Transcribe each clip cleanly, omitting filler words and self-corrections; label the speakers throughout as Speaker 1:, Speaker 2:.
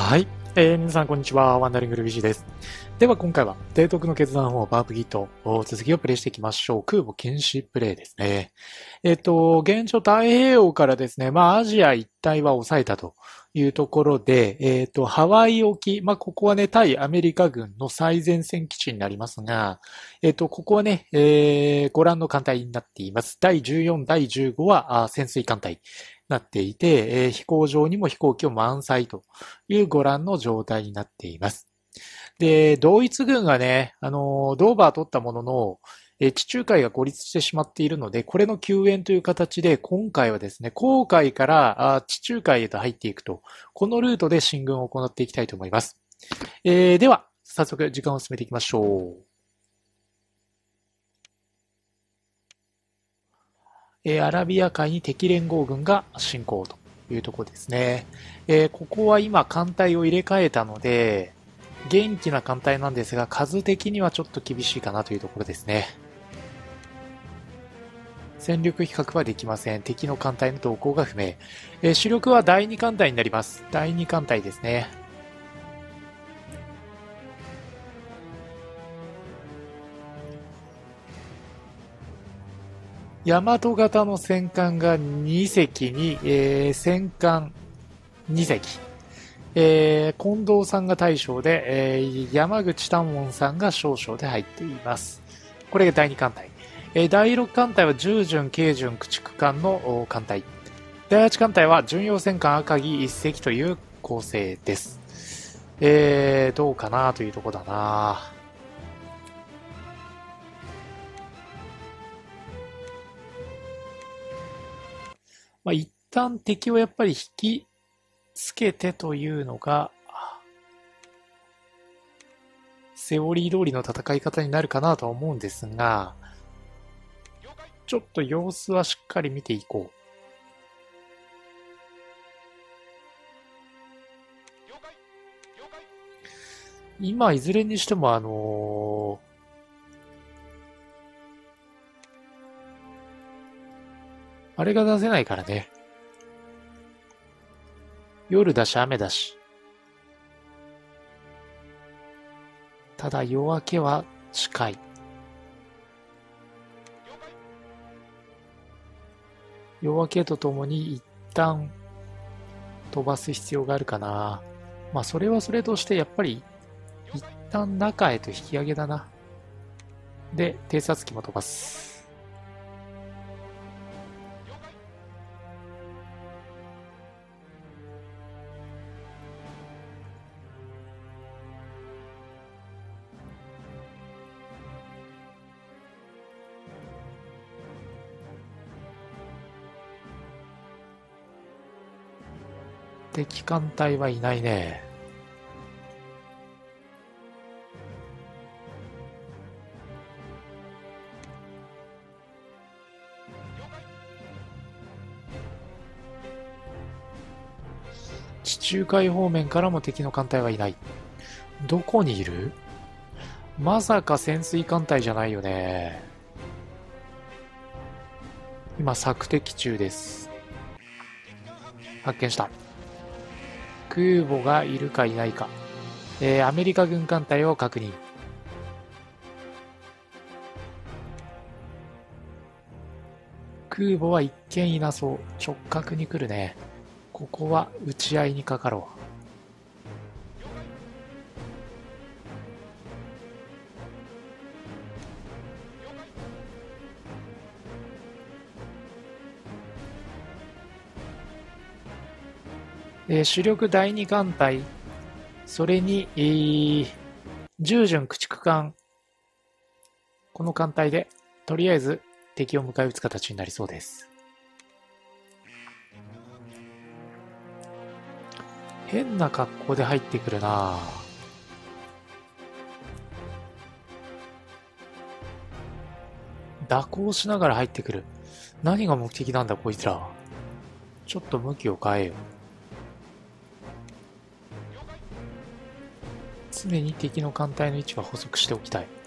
Speaker 1: はい。皆さん、こんにちは。ワンダリングルビジーです。では、今回は、提督の決断をバープギート、続きをプレイしていきましょう。空母禁止プレイですね。現状太平洋からですね、アジア一帯は抑えたというところで、ハワイ沖、ここはね、対アメリカ軍の最前線基地になりますが、ここはね、ご覧の艦隊になっています。第14、第15は潜水艦隊。なっていて、飛行場にも飛行機を満載というご覧の状態になっています。で、ドイツ軍がね、ドーバー取ったものの、地中海が孤立してしまっているので、これの救援という形で、今回はですね、黄海から地中海へと入っていくと、このルートで進軍を行っていきたいと思います。では、早速時間を進めていきましょう。アラビア海に敵連合軍が侵攻というところですね。ここは今艦隊を入れ替えたので、元気な艦隊なんですが、数的にはちょっと厳しいかなというところですね。戦力比較はできません。敵の艦隊の動向が不明。主力は第2艦隊になります。第2艦隊ですね。大和型の戦艦が2隻に、戦艦2隻。近藤さんが大将で、山口丹門さんが少将で入っています。これが第2艦隊。第6艦隊は重巡、軽巡、駆逐艦の艦隊。第8艦隊は巡洋戦艦赤城1隻という構成です。どうかなというところだな。一旦敵をやっぱり引きつけてというのが、セオリー通りの戦い方になるかなとは思うんですが、ちょっと様子はしっかり見ていこう。今、いずれにしてもあれが出せないからね。夜だし雨だし。ただ夜明けは近い。夜明けとともに一旦飛ばす必要があるかな。それはそれとしてやっぱり一旦中へと引き上げだな。で、偵察機も飛ばす。敵艦隊はいないね。地中海方面からも敵の艦隊はいない。どこにいる？まさか潜水艦隊じゃないよね。今索敵中です。発見した。空母がいるかいないか。アメリカ軍艦隊を確認。空母は一見いなそう。直角に来るね。ここは撃ち合いにかかろう。主力第二艦隊、それに、従順駆逐艦、この艦隊で、とりあえず敵を迎え撃つ形になりそうです。変な格好で入ってくるな。蛇行しながら入ってくる。何が目的なんだこいつらは。ちょっと向きを変えよう。常に敵の艦隊の位置は補足しておきたい。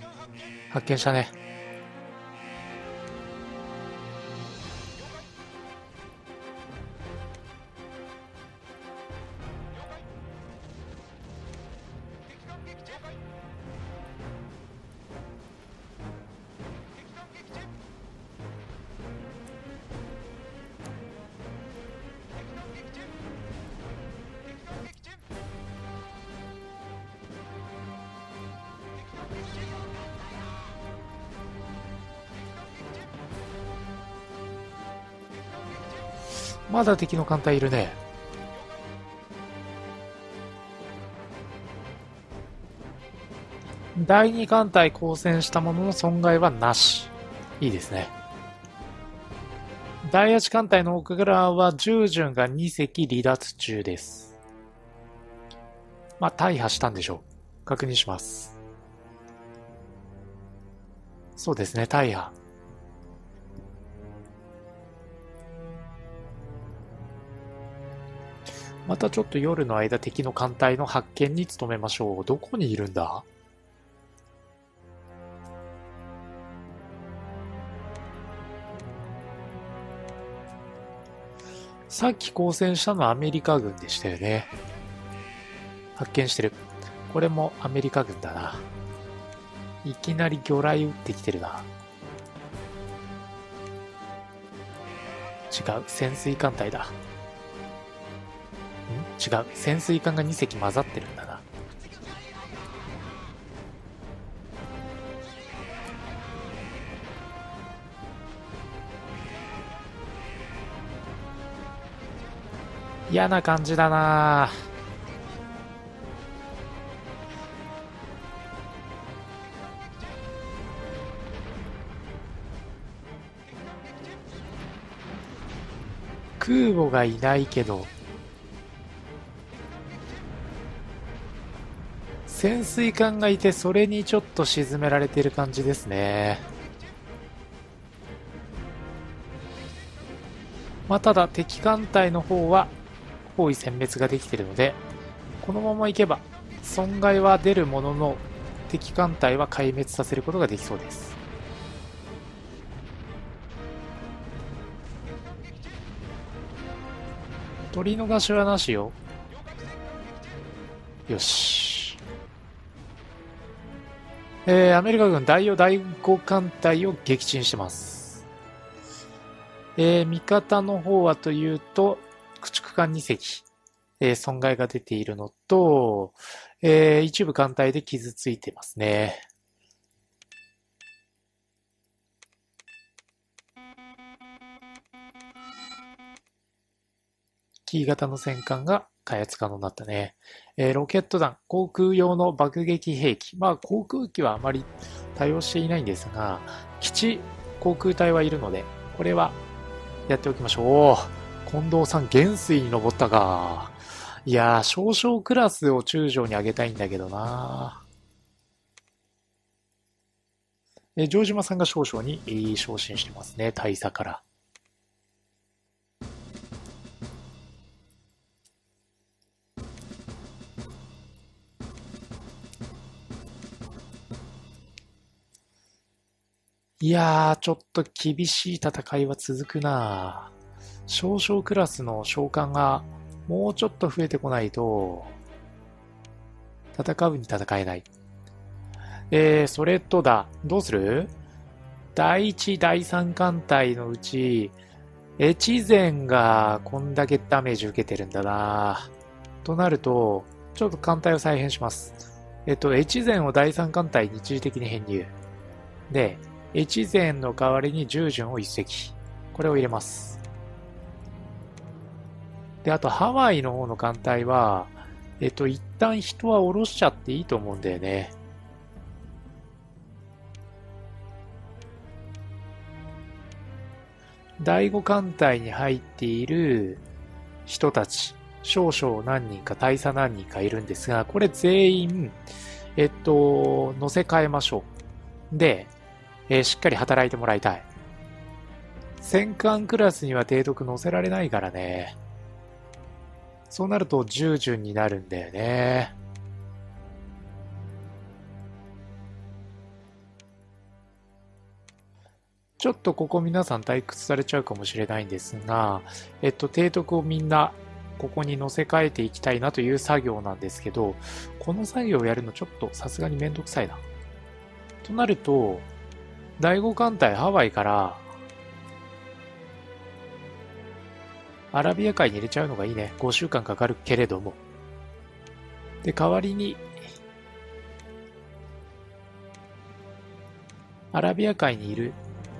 Speaker 1: 発見したね。まだ敵の艦隊いるね。第二艦隊交戦したものの損害はなし。いいですね。第8艦隊の奥からは従順が2隻離脱中です。まあ、大破したんでしょう。確認します。そうですね、大破。またちょっと夜の間敵の艦隊の発見に努めましょう。どこにいるんだ？さっき交戦したのはアメリカ軍でしたよね。発見してる。これもアメリカ軍だな。いきなり魚雷撃ってきてるな。違う、潜水艦隊だ。違う、潜水艦が2隻混ざってるんだな。嫌な感じだな。空母がいないけど潜水艦がいて、それにちょっと沈められている感じですね。まあ、ただ敵艦隊の方は包囲殲滅ができているので、このままいけば損害は出るものの敵艦隊は壊滅させることができそうです。取り逃しはなしよ。よし。アメリカ軍第4、第5艦隊を撃沈してます。味方の方はというと、駆逐艦2隻、損害が出ているのと、一部艦隊で傷ついてますね。キー型の戦艦が開発可能になったね。ロケット弾、航空用の爆撃兵器。まあ、航空機はあまり対応していないんですが、基地航空隊はいるので、これはやっておきましょう。近藤さん、元帥に登ったか。いやー、少々クラスを中将に上げたいんだけどな。城島さんが少々に昇進してますね、大佐から。いやー、ちょっと厳しい戦いは続くな。少々クラスの召喚がもうちょっと増えてこないと、戦うに戦えない。それとだ、どうする？第1、第3艦隊のうち、越前がこんだけダメージ受けてるんだな。となると、ちょっと艦隊を再編します。越前を第3艦隊に一時的に編入。で、越前の代わりに従順を一隻。これを入れます。で、あとハワイの方の艦隊は、一旦人は下ろしちゃっていいと思うんだよね。第5艦隊に入っている人たち、少々何人か、大佐何人かいるんですが、これ全員、乗せ替えましょう。で、しっかり働いてもらいたい。戦艦クラスには提督乗せられないからね。そうなると従順になるんだよね。 ちょっとここ皆さん退屈されちゃうかもしれないんですが、提督をみんなここに乗せ替えていきたいなという作業なんですけど、この作業をやるのちょっとさすがにめんどくさいな。となると、第5艦隊ハワイからアラビア海に入れちゃうのがいいね。5週間かかるけれども。で、代わりに、アラビア海にいる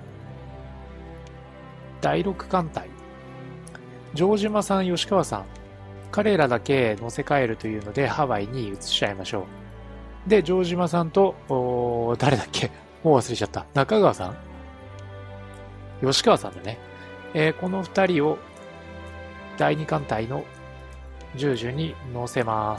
Speaker 1: 第6艦隊、城島さん、吉川さん、彼らだけ乗せ替えるというのでハワイに移しちゃいましょう。で、城島さんと、誰だっけもう忘れちゃった。中川さん吉川さんだね。この2人を第2艦隊の従順に乗せます。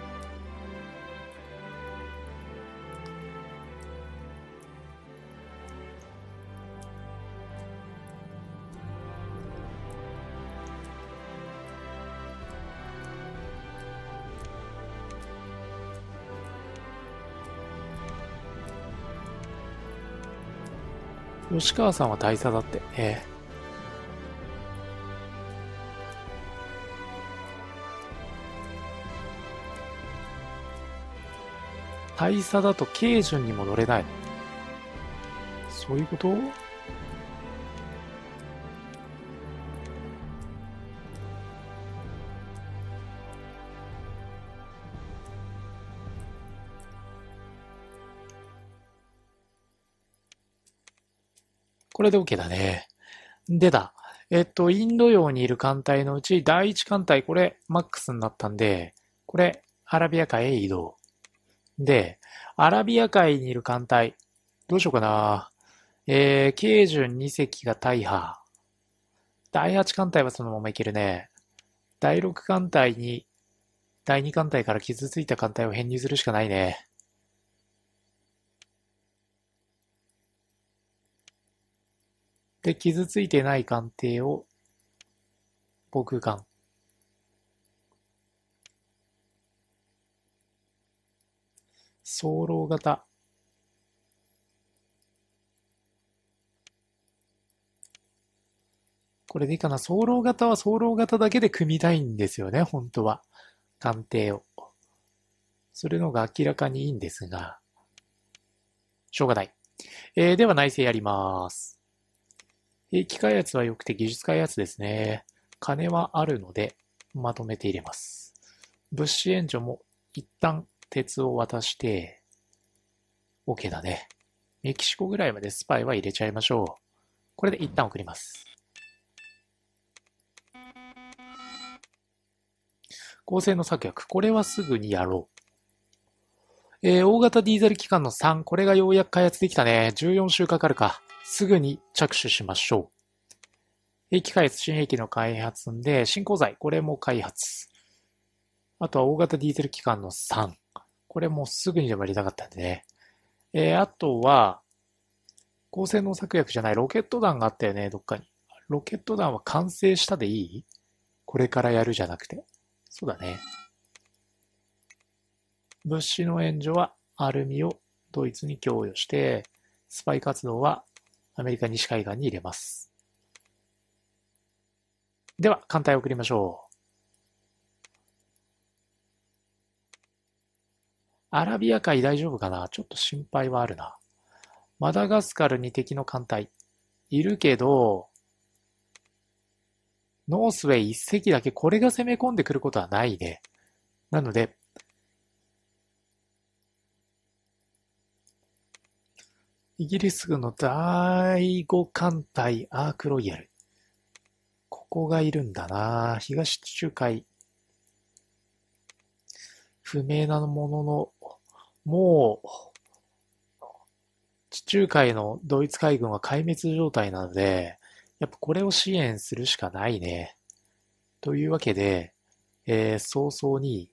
Speaker 1: 吉川さんは大佐だって。大佐だと軽順にも乗れないの？そういうこと？これで OK だね。でだ。インド洋にいる艦隊のうち、第1艦隊、これ、マックスになったんで、これ、アラビア海へ移動。で、アラビア海にいる艦隊、どうしようかな。軽順2隻が大破。第8艦隊はそのままいけるね。第6艦隊に、第2艦隊から傷ついた艦隊を編入するしかないね。で、傷ついてない艦艇を、防空艦。早漏型。これでいいかな。早漏型は早漏型だけで組みたいんですよね、本当は。艦艇を。それのが明らかにいいんですが、しょうがない。では内政やります。兵器開発は良くて技術開発ですね。金はあるので、まとめて入れます。物資援助も一旦鉄を渡して、OK だね。メキシコぐらいまでスパイは入れちゃいましょう。これで一旦送ります。高性能策略。これはすぐにやろう。大型ディーゼル機関の3。これがようやく開発できたね。14週かかるか。すぐに着手しましょう。兵器開発、新兵器の開発んで、新鋼材。これも開発。あとは大型ディーゼル機関の3。これもすぐにでもやりたかったんでね。あとは、高性能策略じゃないロケット弾があったよね、どっかに。ロケット弾は完成したでいい？これからやるじゃなくて。そうだね。物資の援助はアルミをドイツに供与して、スパイ活動はアメリカ西海岸に入れます。では、艦隊を送りましょう。アラビア海大丈夫かな？ちょっと心配はあるな。マダガスカルに敵の艦隊いるけど、ノースウェイ一隻だけこれが攻め込んでくることはないね。なので、イギリス軍の第5艦隊アークロイヤル。ここがいるんだな。東地中海。不明なものの、もう、地中海のドイツ海軍は壊滅状態なので、やっぱこれを支援するしかないね。というわけで、早々に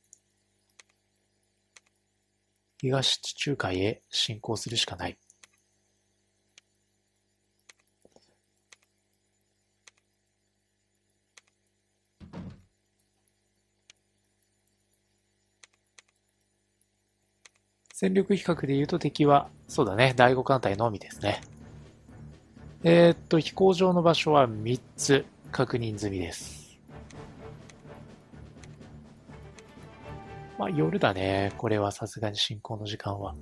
Speaker 1: 東地中海へ進行するしかない。戦力比較で言うと敵は、そうだね、第5艦隊のみですね。 飛行場の場所は3つ確認済みです。まあ、夜だね。これはさすがに進行の時間は。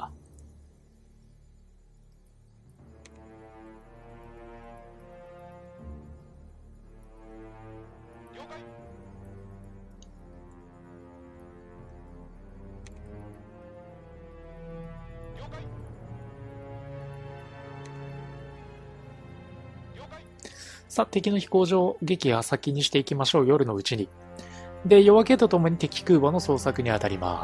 Speaker 1: さあ、敵の飛行場撃破先にしていきましょう。夜のうちに。で、夜明けとともに敵空母の捜索に当たります。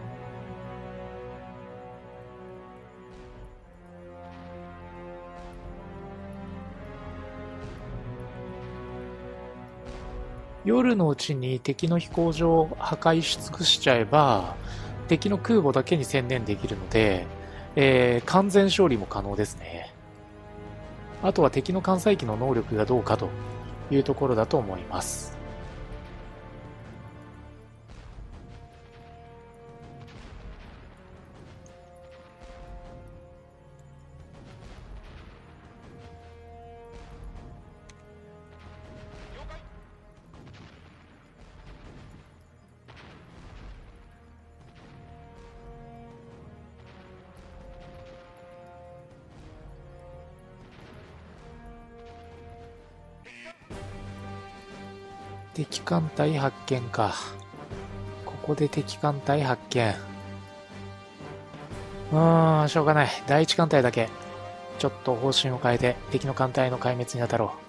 Speaker 1: 夜のうちに敵の飛行場を破壊し尽くしちゃえば、敵の空母だけに専念できるので、完全勝利も可能ですね。あとは敵の艦載機の能力がどうかというところだと思います。敵艦隊発見か。ここで敵艦隊発見。しょうがない。第一艦隊だけ。ちょっと方針を変えて敵の艦隊の壊滅に当たろう。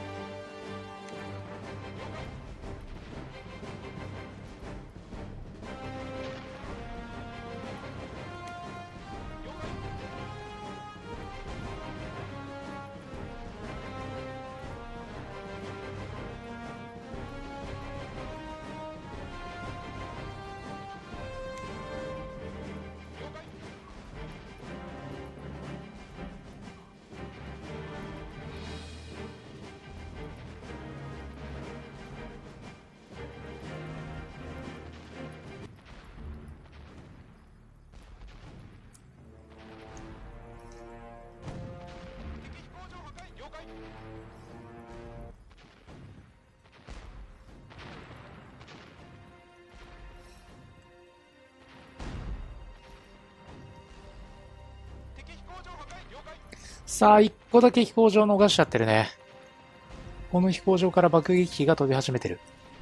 Speaker 1: さあ、一個だけ飛行場逃しちゃってるね。この飛行場から爆撃機が飛び始めてる。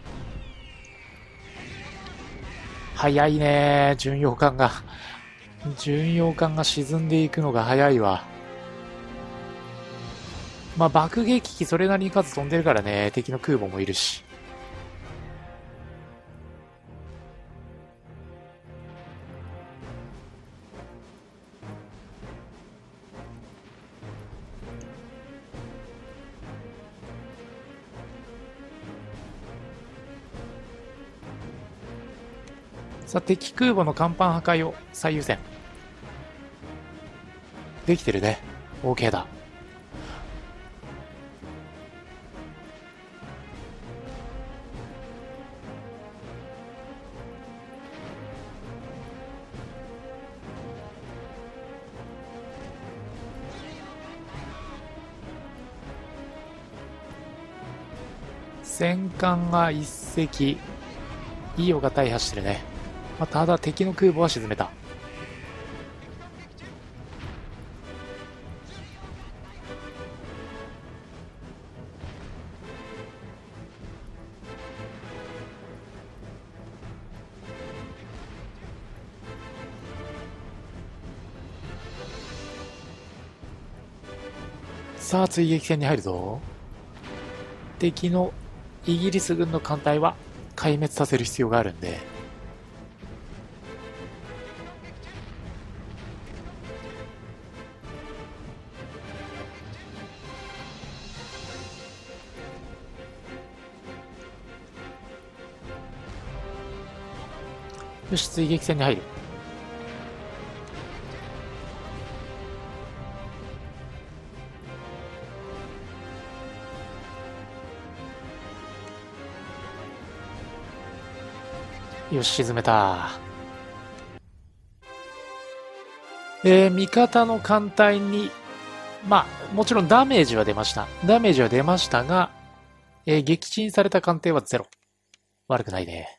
Speaker 1: 早いね。巡洋艦が沈んでいくのが早いわ。まあ、爆撃機それなりに数飛んでるからね。敵の空母もいるし。さあ、敵空母の甲板破壊を最優先。できてるね。OK だ。戦艦が一隻、イオが大破してるね。まあ、ただ敵の空母は沈めた。さあ追撃戦に入るぞ。敵のイギリス軍の艦隊は壊滅させる必要があるんで、よし追撃戦に入る。よし沈めた。味方の艦隊にまあ、もちろんダメージは出ました。ダメージは出ましたが、撃沈された艦艇はゼロ。悪くないね。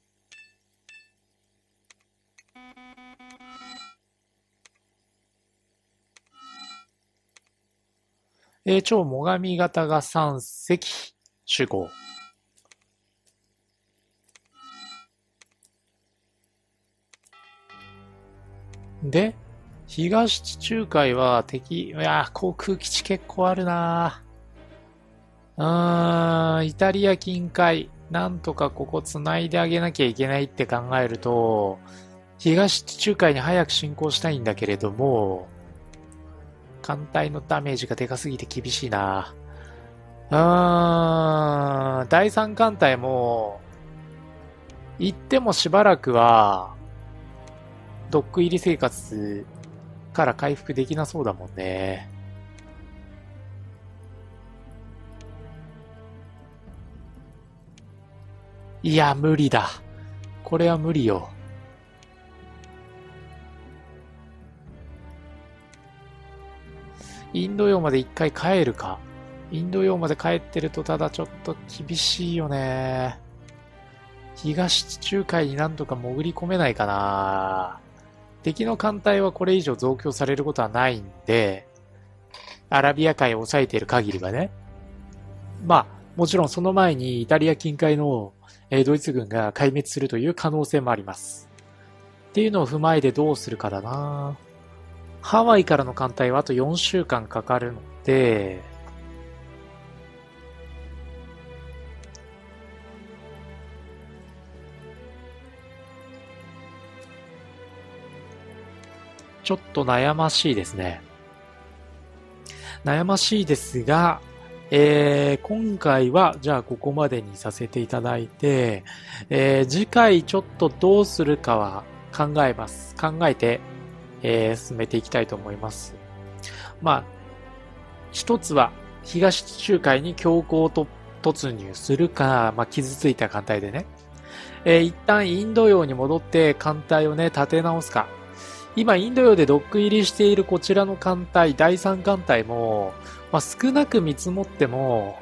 Speaker 1: 超最上型が3隻集合。で、東地中海は敵、いや、航空基地結構あるなイタリア近海、なんとかここ繋いであげなきゃいけないって考えると、東地中海に早く侵攻したいんだけれども、艦隊のダメージがでかすぎて厳しいな。第三艦隊も、行ってもしばらくは、ドック入り生活から回復できなそうだもんね。いや、無理だ。これは無理よ。インド洋まで一回帰るか。インド洋まで帰ってるとただちょっと厳しいよね。東地中海になんとか潜り込めないかな。敵の艦隊はこれ以上増強されることはないんで、アラビア海を抑えている限りはね。まあ、もちろんその前にイタリア近海のドイツ軍が壊滅するという可能性もあります。っていうのを踏まえてどうするかだな。ハワイからの艦隊はあと4週間かかるので、ちょっと悩ましいですね。悩ましいですが、今回はじゃあここまでにさせていただいて、次回ちょっとどうするかは考えます。考えて、進めていきたいと思います。まあ、一つは東地中海に強行と突入するか、まあ、傷ついた艦隊でね、一旦インド洋に戻って艦隊をね、立て直すか。今、インド洋でドック入りしているこちらの艦隊、第三艦隊も、まあ、少なく見積もっても、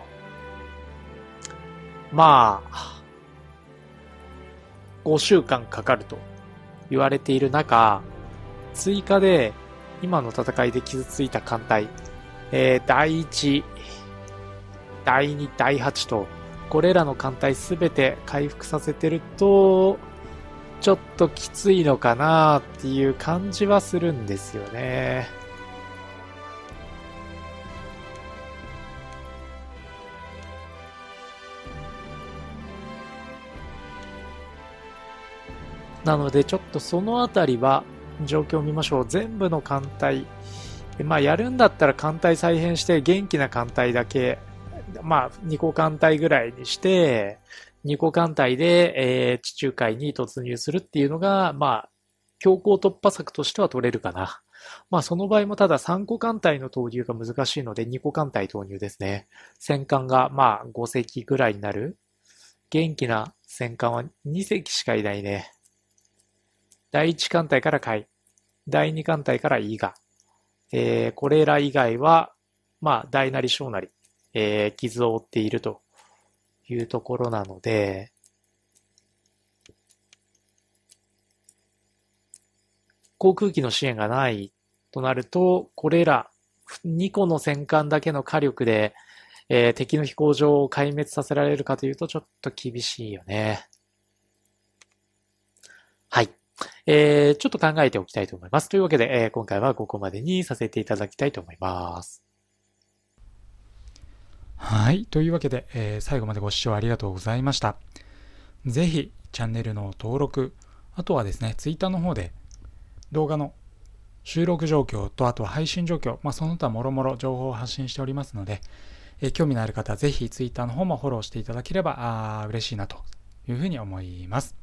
Speaker 1: まあ、5週間かかると言われている中、追加で、今の戦いで傷ついた艦隊、第1、第2、第8と、これらの艦隊すべて回復させてると、ちょっときついのかなっていう感じはするんですよね。なのでちょっとそのあたりは状況を見ましょう。全部の艦隊。まあやるんだったら艦隊再編して元気な艦隊だけ、まあ2個艦隊ぐらいにして、2個艦隊で、地中海に突入するっていうのが、まあ、強行突破策としては取れるかな。まあその場合もただ3個艦隊の投入が難しいので2個艦隊投入ですね。戦艦がまあ5隻ぐらいになる。元気な戦艦は2隻しかいないね。第1艦隊から海。第2艦隊から伊賀。これら以外は、まあ大なり小なり、傷を負っているというところなので、航空機の支援がないとなると、これら2個の戦艦だけの火力で、敵の飛行場を壊滅させられるかというとちょっと厳しいよね。はい。ちょっと考えておきたいと思います。というわけで、今回はここまでにさせていただきたいと思います。
Speaker 2: はい。というわけで、最後までご視聴ありがとうございました。ぜひ、チャンネルの登録、あとはですね、Twitter の方で動画の収録状況と、あとは配信状況、その他もろもろ情報を発信しておりますので、興味のある方はぜひ Twitter の方もフォローしていただければ嬉しいなというふうに思います。